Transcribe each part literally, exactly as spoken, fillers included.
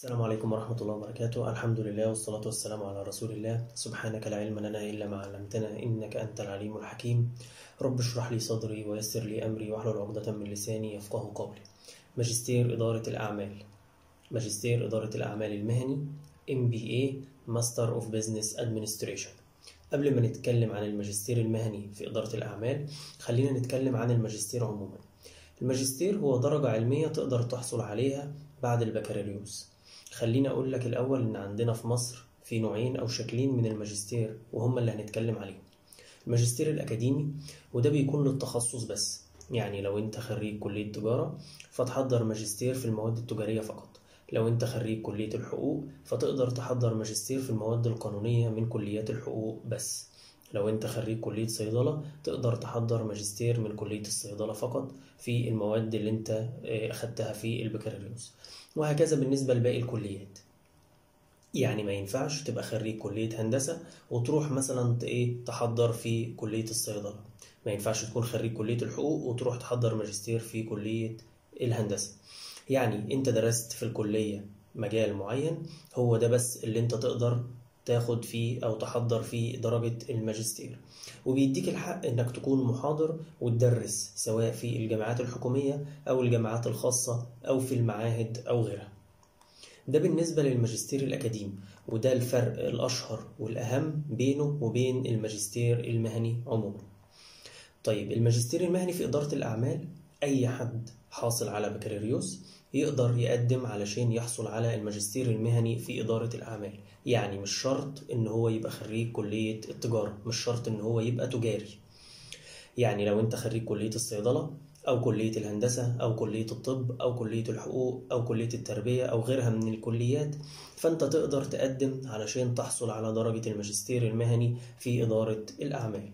السلام عليكم ورحمة الله وبركاته. الحمد لله والصلاة والسلام على رسول الله. سبحانك لا علم لنا إلا ما علمتنا إنك أنت العليم الحكيم. رب اشرح لي صدري ويسر لي أمري واحلل عقدة من لساني يفقه قولي. ماجستير إدارة الأعمال ماجستير إدارة الأعمال المهني إم بي إيه Master of Business Administration. قبل ما نتكلم عن الماجستير المهني في إدارة الأعمال، خلينا نتكلم عن الماجستير عموما. الماجستير هو درجة علمية تقدر تحصل عليها بعد البكالوريوس. خليني أقول لك الأول إن عندنا في مصر في نوعين أو شكلين من الماجستير، وهم اللي هنتكلم عليهم. الماجستير الأكاديمي، وده بيكون للتخصص بس، يعني لو أنت خريج كلية تجارة فتحضر ماجستير في المواد التجارية فقط. لو أنت خريج كلية الحقوق فتقدر تحضر ماجستير في المواد القانونية من كليات الحقوق بس. لو أنت خريج كلية صيدلة تقدر تحضر ماجستير من كلية الصيدلة فقط في المواد اللي أنت أخدتها في البكالوريوس، وهكذا بالنسبة لباقي الكليات. يعني ما ينفعش تبقى خريج كلية هندسة وتروح مثلا ايه تحضر في كلية الصيدلة، ما ينفعش تكون خريج كلية الحقوق وتروح تحضر ماجستير في كلية الهندسة. يعني انت درست في الكلية مجال معين، هو ده بس اللي انت تقدر تاخد فيه او تحضر فيه درجة الماجستير، وبيديك الحق انك تكون محاضر وتدرس سواء في الجامعات الحكومية او الجامعات الخاصة او في المعاهد او غيرها. ده بالنسبة للماجستير الأكاديمي، وده الفرق الأشهر والأهم بينه وبين الماجستير المهني عموما. طيب، الماجستير المهني في إدارة الأعمال أي حد حاصل على بكالوريوس يقدر يقدم علشان يحصل على الماجستير المهني في إدارة الأعمال. يعني مش شرط إن هو يبقى خريج كلية التجارة، مش شرط إن هو يبقى تجاري. يعني لو أنت خريج كلية الصيدلة أو كلية الهندسة أو كلية الطب أو كلية الحقوق أو كلية التربية أو غيرها من الكليات، فأنت تقدر تقدم علشان تحصل على درجة الماجستير المهني في إدارة الأعمال.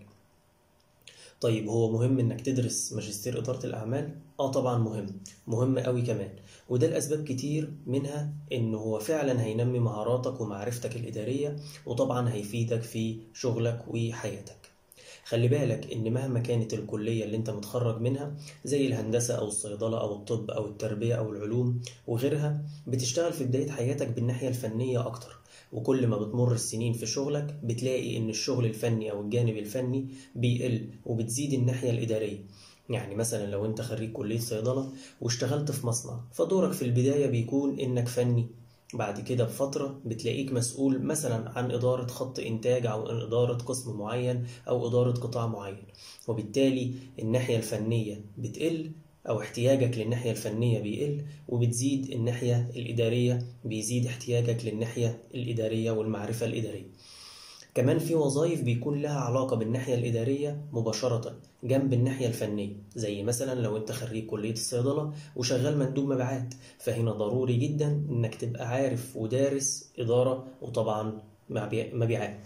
طيب، هو مهم إنك تدرس ماجستير إدارة الأعمال؟ آه طبعا مهم، مهم قوي كمان، وده لأسباب كتير، منها إنه هو فعلا هينمي مهاراتك ومعرفتك الإدارية، وطبعا هيفيدك في شغلك وحياتك. خلي بالك إن مهما كانت الكلية اللي أنت متخرج منها زي الهندسة أو الصيدلة أو الطب أو التربية أو العلوم وغيرها، بتشتغل في بداية حياتك بالناحية الفنية أكتر، وكل ما بتمر السنين في شغلك بتلاقي إن الشغل الفني أو الجانب الفني بيقل وبتزيد الناحية الإدارية. يعني مثلا لو أنت خريج كلية صيدلة واشتغلت في مصنع، فدورك في البداية بيكون إنك فني، بعد كده بفترة بتلاقيك مسؤول مثلا عن إدارة خط إنتاج أو إدارة قسم معين أو إدارة قطاع معين، وبالتالي الناحية الفنية بتقل أو احتياجك للناحية الفنية بيقل، وبتزيد الناحية الإدارية، بيزيد احتياجك للناحية الإدارية والمعرفة الإدارية. كمان في وظائف بيكون لها علاقة بالناحية الإدارية مباشرة جنب الناحية الفنية، زي مثلا لو أنت خريج كلية الصيدلة وشغال مندوب مبيعات، فهنا ضروري جدا إنك تبقى عارف ودارس إدارة وطبعا مبيعات.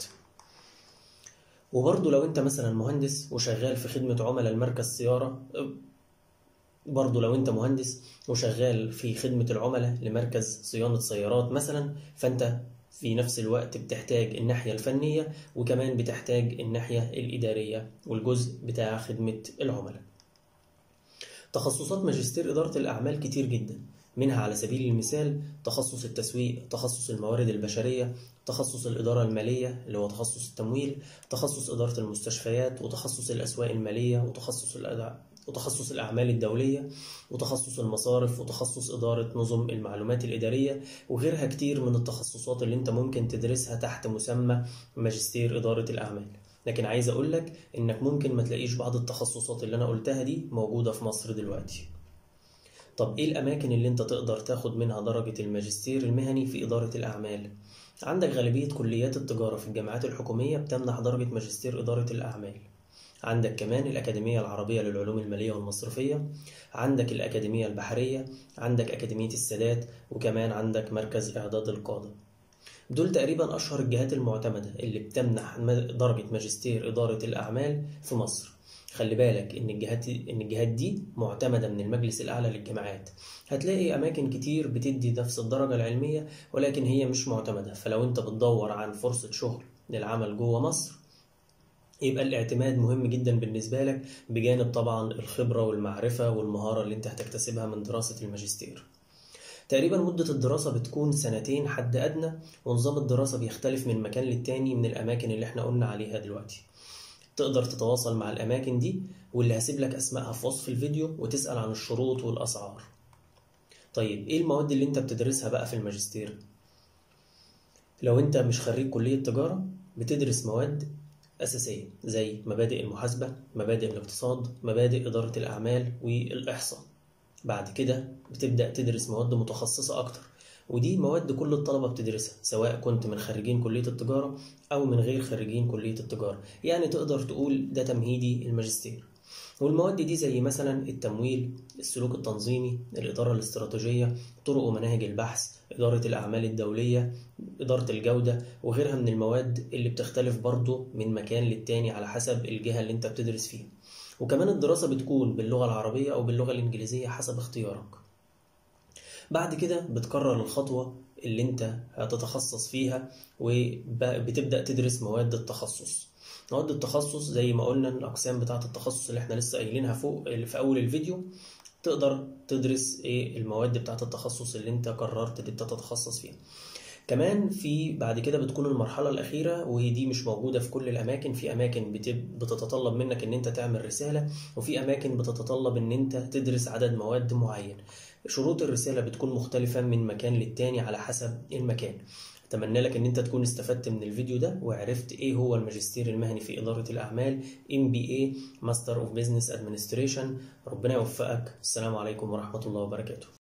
وبرضه لو أنت مثلا مهندس وشغال في خدمة عملاء المركز سيارة، برضه لو أنت مهندس وشغال في خدمة العملاء لمركز صيانة سيارات مثلا، فأنت في نفس الوقت بتحتاج الناحية الفنية وكمان بتحتاج الناحية الإدارية والجزء بتاع خدمة العملاء. تخصصات ماجستير إدارة الأعمال كتير جدا، منها على سبيل المثال تخصص التسويق، تخصص الموارد البشرية، تخصص الإدارة المالية اللي هو تخصص التمويل، تخصص إدارة المستشفيات، وتخصص الأسواق المالية، وتخصص الأداء وتخصص الأعمال الدولية، وتخصص المصارف، وتخصص إدارة نظم المعلومات الإدارية، وغيرها كتير من التخصصات اللي انت ممكن تدرسها تحت مسمى ماجستير إدارة الأعمال. لكن عايز أقولك إنك ممكن ما تلاقيش بعض التخصصات اللي أنا قلتها دي موجودة في مصر دلوقتي. طب إيه الأماكن اللي انت تقدر تاخد منها درجة الماجستير المهني في إدارة الأعمال؟ عندك غالبية كليات التجارة في الجامعات الحكومية بتمنح درجة ماجستير إدارة الأعمال. عندك كمان الأكاديمية العربية للعلوم المالية والمصرفية، عندك الأكاديمية البحرية، عندك أكاديمية السادات، وكمان عندك مركز إعداد القادة. دول تقريبا أشهر الجهات المعتمدة اللي بتمنح درجة ماجستير إدارة الأعمال في مصر. خلي بالك إن الجهات إن الجهات دي معتمدة من المجلس الأعلى للجامعات. هتلاقي أماكن كتير بتدي نفس الدرجة العلمية ولكن هي مش معتمدة، فلو أنت بتدور عن فرصة شغل للعمل جوه مصر يبقى الاعتماد مهم جدا بالنسبة لك، بجانب طبعا الخبرة والمعرفة والمهارة اللي انت هتكتسبها من دراسة الماجستير. تقريبا مدة الدراسة بتكون سنتين حد أدنى، ونظام الدراسة بيختلف من مكان للتاني من الأماكن اللي احنا قلنا عليها دلوقتي. تقدر تتواصل مع الأماكن دي واللي هسيب لك أسمائها في وصف الفيديو، وتسأل عن الشروط والأسعار. طيب إيه المواد اللي أنت بتدرسها بقى في الماجستير؟ لو أنت مش خريج كلية تجارة بتدرس مواد أساسية زي مبادئ المحاسبة، مبادئ الاقتصاد، مبادئ إدارة الأعمال والإحصاء. بعد كده بتبدأ تدرس مواد متخصصة أكتر، ودي مواد كل الطلبة بتدرسها سواء كنت من خريجين كلية التجارة أو من غير خريجين كلية التجارة، يعني تقدر تقول ده تمهيدي الماجستير. والمواد دي زي مثلا التمويل، السلوك التنظيمي، الإدارة الاستراتيجية، طرق ومناهج البحث، إدارة الأعمال الدولية، إدارة الجودة، وغيرها من المواد اللي بتختلف برضو من مكان للتاني على حسب الجهة اللي انت بتدرس فيها. وكمان الدراسة بتكون باللغة العربية أو باللغة الإنجليزية حسب اختيارك. بعد كده بتقرر الخطوة اللي انت هتتخصص فيها، وبتبدأ تدرس مواد التخصص. مواد التخصص زي ما قلنا الأقسام بتاعة التخصص اللي احنا لسه قايلينها فوق في أول الفيديو. تقدر تدرس ايه المواد بتاعة التخصص اللي انت قررت ان انت تتخصص فيها. كمان في بعد كده بتكون المرحلة الأخيرة، ودي مش موجودة في كل الأماكن. في أماكن بتتطلب منك إن أنت تعمل رسالة، وفي أماكن بتتطلب إن أنت تدرس عدد مواد معين. شروط الرسالة بتكون مختلفة من مكان للتاني على حسب المكان. أتمنى لك إن أنت تكون استفدت من الفيديو ده وعرفت إيه هو الماجستير المهني في إدارة الأعمال إم بي إيه Master of Business Administration. ربنا يوفقك. السلام عليكم ورحمة الله وبركاته.